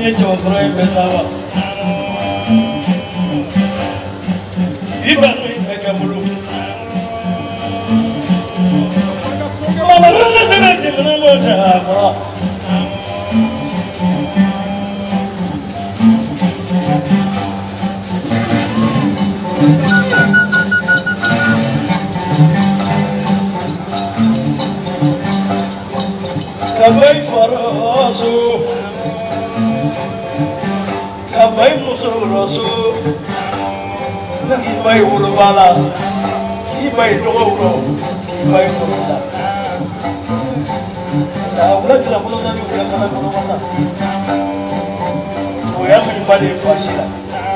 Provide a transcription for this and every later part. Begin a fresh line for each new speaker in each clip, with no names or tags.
Ini cuma proyek bersama. Iban mereka mulu. Mama rasa senang sih menang apa? Kabai farasu, kabai musurasu, kibai urubala, kibai dogoro, kibai urubala. Dah ulah kita belum nanti ulah kana belum mana. Tuya menjadi fasila.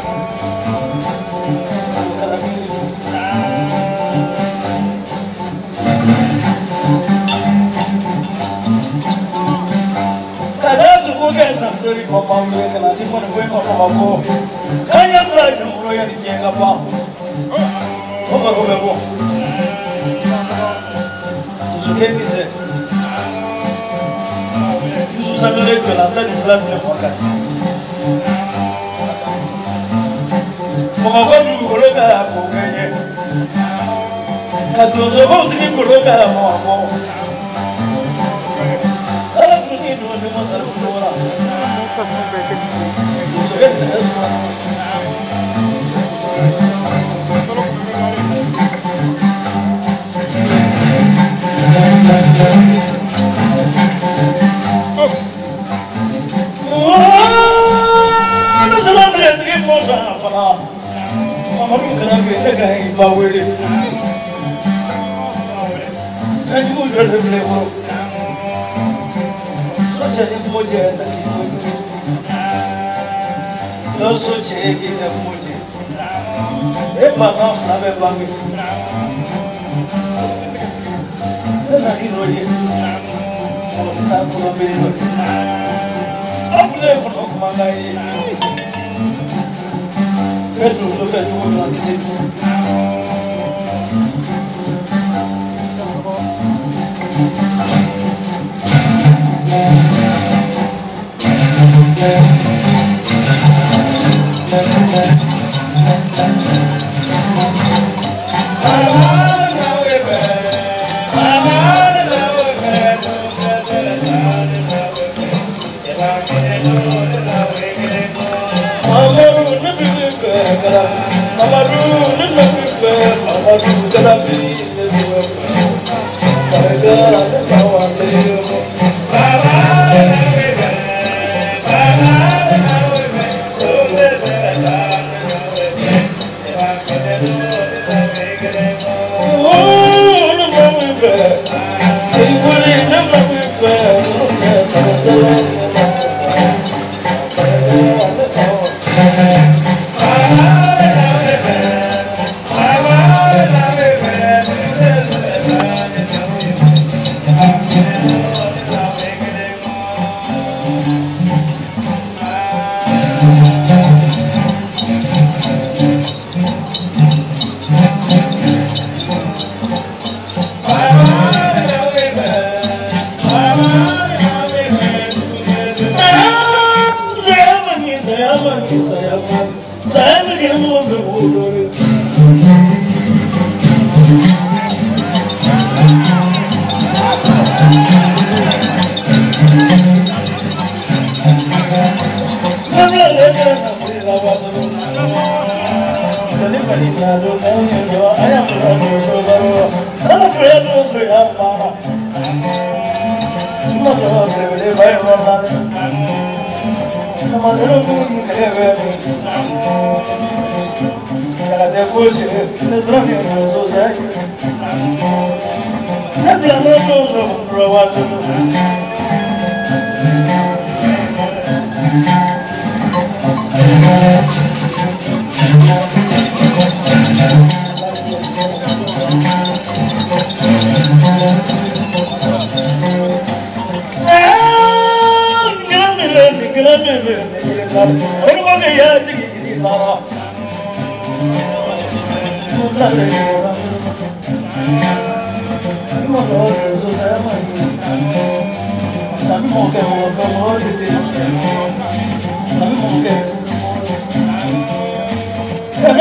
Sampai mama mereka nanti mana boleh mama aku, kaya belajar mulai dari jaga apa, apa kau bebo, tu suka ni se, tu susah belajar kelantan di dalam lepakan, mama kau dulu kalau kaya aku kaya, katu sebab sini kalau kaya mama aku. Masalah orang. Masalah terjadi masalah apa? Mamaru kenapa kita kaya baweli? Saya juga jual flavor. Jadi muda lagi muda, dosa cegi dah muda. Bapa nak bagi, nanti roji, kita pulau beli roji. Apa le pulau mangai? Betul tu betul tu nanti.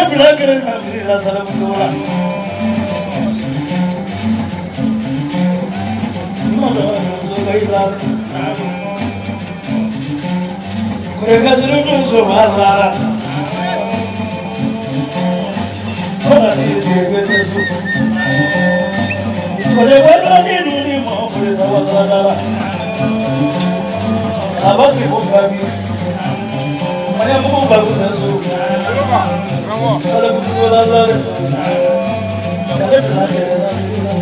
bila kelen na bila salam kola mama so baila kore kasuru so bala kora ni se gete so kore wala ni nuni mo kore tawala abasi ko gabi manya mo ba ko so salam kola la kale bila kelen na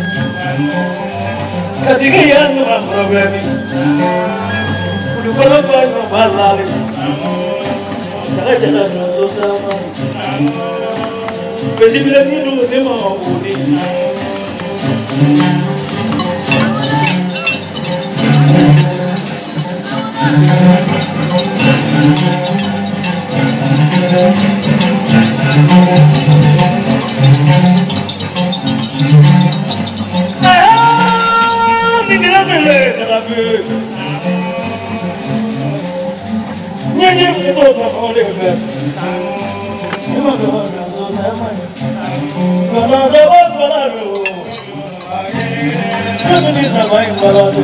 kadiga yan ma problemi ulu kola ba no balale jaga no so sama besi bila ni do de ma odi Nyanya itu boleh ber. Memang doa sama. Kalau sebab baru, kamu ni sama yang baru.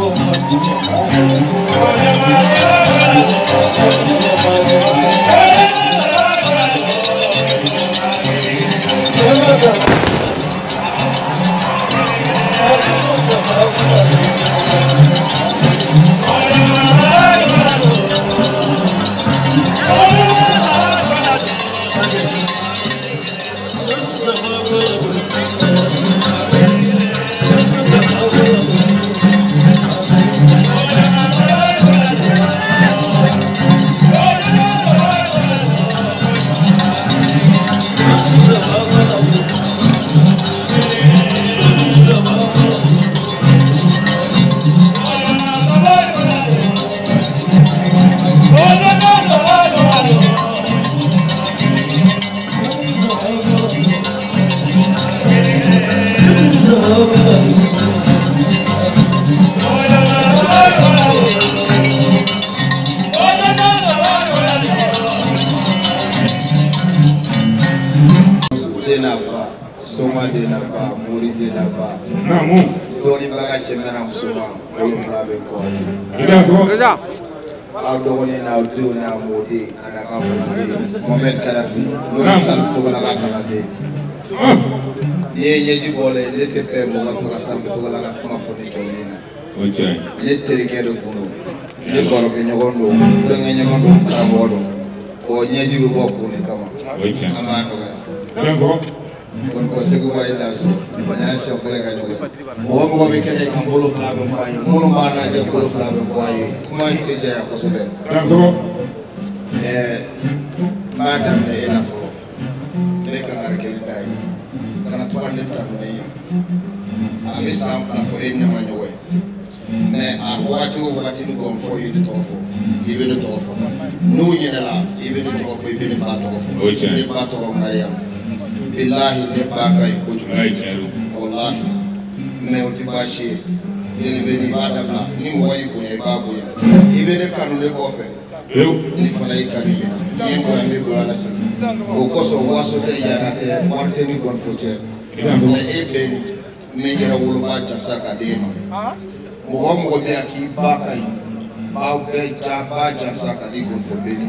Soma de la ba, Muri de la ba.
Namu.
Doni baga chemena musoma, oyo mlabe kwa.
Reza.
Doni na udu na modi, anaka kalade. Moment kalafi, no salf to la kalade. Ye di bole, le te fe mo to ka sambe to la kuma foni kolena.
Okay.
Le terikero kuno. Le koro ke nyogondo, kurenga nyogondo kabodo. O nyeji bi bokku ne kama.
Okay.
Amano ga.
Yango.
Kon ko segu way la so nya so ko ga jogo mo mo be kene kam bolo fla be ko ay mo ma na je bolo fla be ko ay kuma te je ko so be
Yango.
madam ne ena fo be ka ar kele dai kana to ande ta ne abi sam fa fo en ma nyoy mais a wati ni ko fo yi to fo ibe do to fo nu nyina la ibe do to fo ibe ni ba to fo ibe ba to mariam billahi ne baka yi koju wallahi me otibashi yele beni badala ni moyi ko e babu ya ibene kanu le kofe ni fala ikani ni yembo ambe go ala sa o koso waso te yana te warte ni gon fote na ebeni me jara wolo ba ja saka dema mo be aki baka yi ba be ja ba ja saka di gon fo beni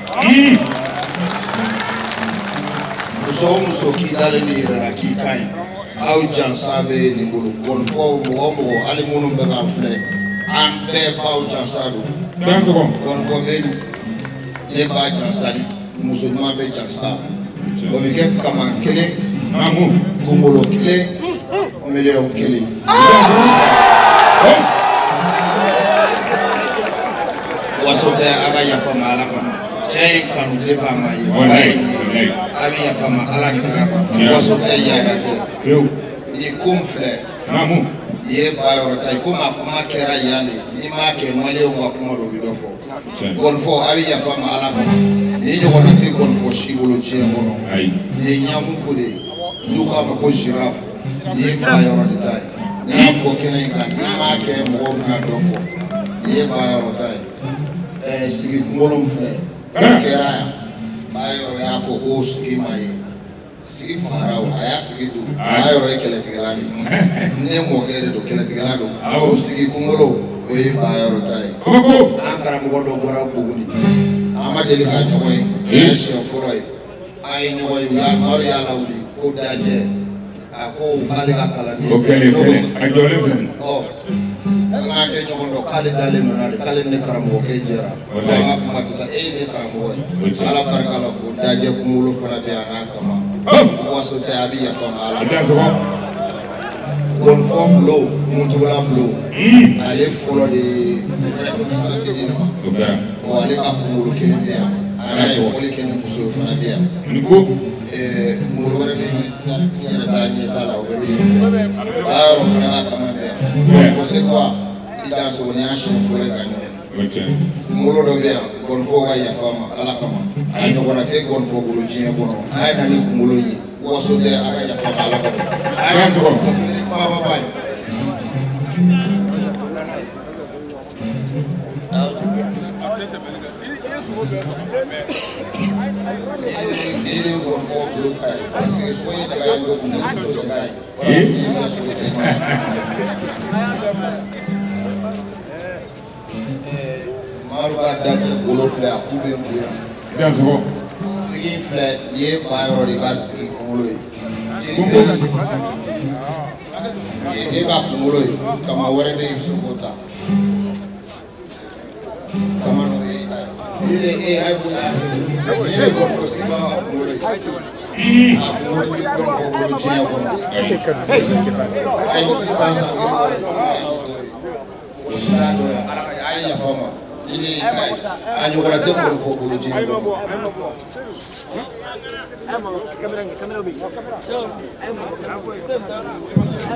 muso ki dale ni ra ki kai au jan sabe ni bulu kon fo mo ali munu be ga fle am be ba jan sadu kon fo be le ba jan sadi muso ma be jan sa o bi ke kama kele
Namu.
kumolo kele million kele wasote aga ya fa mala kono cey kanu le ba ma yi abi ya fama ala ni ka waso tay ya gate
Yo.
ni kumfle
Namu.
ye ba yo tay kuma kuma kera yale ni ma ke male wa kuma do bido fo gon fo abi ya fama ala ko ni jogo na ti gon fo shibolo ci ngono
Ay.
ni nyamu ko de du ko ma ko giraffe ye ba yo tay na fo kene ka ni ma ke mo na do fo ye ba yo tay sigi ngolom fle kera bayo ya fo ko ski mai sigi fangara o a y'a sigi don a y'a yɔrɔ ye kɛlɛtigɛla de ne mɔkɛ de don kɛlɛtigɛla don o sigi kunkolo o ye ba yɔrɔ ta ye an karamɔgɔ dɔ bɔra Buguni an ma deli ka ɲɔgɔn ye o ye siɲɛ fɔlɔ ye an ye ɲɔgɔn ye u y'a maaw y'a lawuli ko dajɛ a ko k'ale ka kalanden
o kɛlen a jɔlen filɛ
an k'a kɛ ɲɔgɔn dɔn k'ale dalen nɔ n'ale k'ale ne karamɔgɔkɛ jɛra an ka kuma tɛ e ye ne karamɔgɔ ye ala barika la o dajɛ kunkolo fana bɛ yan n'a kama waso tɛ a bɛ yafa ma ala gɔnfɔ bulo mutugola bulo ale fɔlɔ de ye sasidi ma bon ale ka kunkolo kelen bɛ yan ala ye fɔli kɛ ni muso fana bɛ yan kunkolo wɛrɛ bɛ yɛrɛ t'a ɲɛ t'a la o bɛ yen a yɔrɔ fana ka kama bɛ yan ko se quoi i t'a sɔrɔ ni y'a siɲɛ fɔlɔ ye ka ɲɔgɔn kunkolo dɔ bɛ yan gɔnfɔ ka yafa ma ala kama a ɲɔgɔnna tɛ gɔnfɔ bolo diɲɛ kɔnɔ a ye na ni kunkolo ye waso tɛ a ka yafa ma ala kama a ye gɔnfɔ kumaba ba ye ni ne gɔnfɔ bolo ka ye parce que so ye daga ye ko tun bɛ so tɛ ka ye ni ma so tɛ maaru b'a dajɛ bolo filɛ a k'u bɛ bonya sigi filɛ nin ye ba yɔrɔ de ka sigi kunkolo ye jeli bɛ yen e ka kunkolo ye kama wɛrɛ bɛ yen i bɛ se k'o ta kama n'o ye ni ne e a ye bonya ni ne gɔnfɔ siba ka kunkolo ye a kunkolo tɛ gɔnfɔ bolo diɲɛ kɔnɔ a ye sisan san o sira dɔ ye a ye yafa ma. Ini a ɲɔgɔnna tɛ gɔnfɔ bolo diɲɛ kɔnɔ.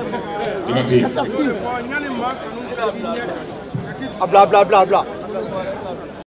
Abla.